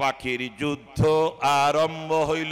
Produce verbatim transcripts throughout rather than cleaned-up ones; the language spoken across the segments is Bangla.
পাখির যুদ্ধ আরম্ভ হইল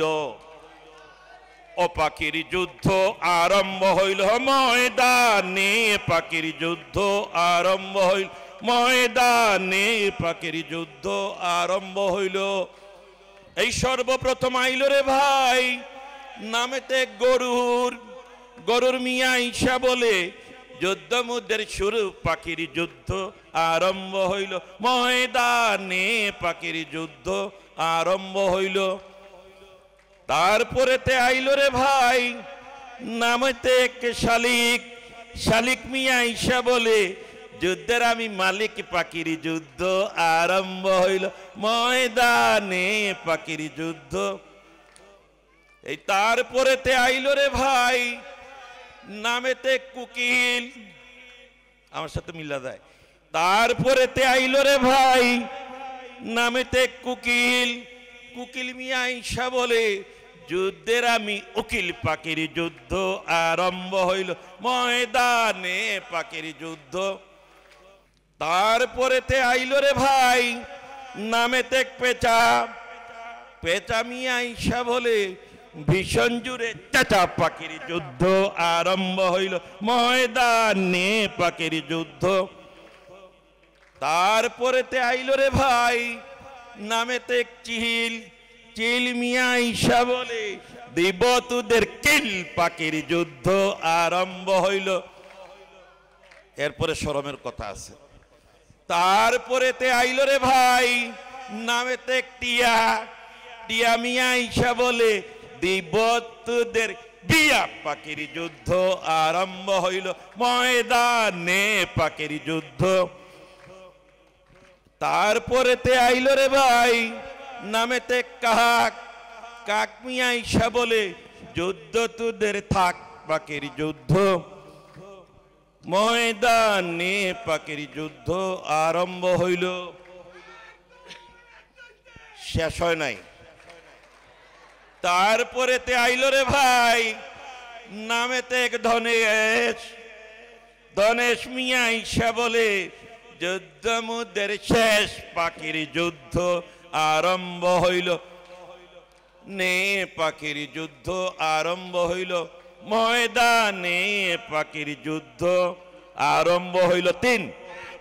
ও পাখির যুদ্ধ আরম্ভ হইল ময়দানে পাখির যুদ্ধ আরম্ভ হইল ময়দানে পাখির যুদ্ধ আরম্ভ হইল এই সর্বপ্রথম আইল রে ভাই নামেতে গরুর গরুর মিয়া ঈশা বলে যুদ্ধ মুদ্দের শুরু পাখির যুদ্ধ আরম্ভ হইল ময়দানে পাখির যুদ্ধ আরম্ভ হইল তারপরেতে আইল রে ভাই নামেতে এক শালিক শালিক মিয়া ঈশা বলে যুদ্ধের আমি মালিক পাখির যুদ্ধ আরম্ভ হইল ময়দানে পাখির যুদ্ধ এই তারপরেতে আইল রে ভাই নামেতে কুকিল আমার সাথে মিলা যায় তারপরেতে আইল রে ভাই নামেতে কুকিল কুকিল মিয়া ঈশা বলে যুদ্ধের আমি উকিল পাখির যুদ্ধ আরম্ভ হইল ময়দানে পাখির যুদ্ধ তারপরেতে আইল রে ভাই নামেতে পেঁচা পেঁচা মিয়া ঈশা বলে ভীষণ জুড়ে চাচা পাখির যুদ্ধ আরম্ভ হইল ময়দানে পাখির যুদ্ধ তারপরেতে আইল রে ভাই নামেতে চিল চিল মিয়া ঈশা বলে দিব তোদের কিল পাখির যুদ্ধ আরম্ভ হইল এরপরে শরমের কথা আছে তারপরেতে আইল রে ভাই নামেতে টিয়া টিয়া মিয়া ঈশা বলে দিব তোদের বিয়া পাখির যুদ্ধ আরম্ভ হইল ময়দানে পাখির যুদ্ধ তারপরেতে আইল রে ভাই নামেতে কাক কাক মিয়া ঈশা বলে যুদ্ধ তোদের থাক পাখির যুদ্ধ ময়দানে পাখির যুদ্ধ আরম্ভ হইল শেষ হয় নাই তারপরেতে আইল রে ভাই নামেতে এক ধনেশ ধনেশ মিয়া ঈশা বলে যুদ্ধ মুদ্দের শেষ পাখির যুদ্ধ আরম্ভ হইল নে পাখির যুদ্ধ আরম্ভ হইল ময়দানে পাখির যুদ্ধ আরম্ভ হইল তিন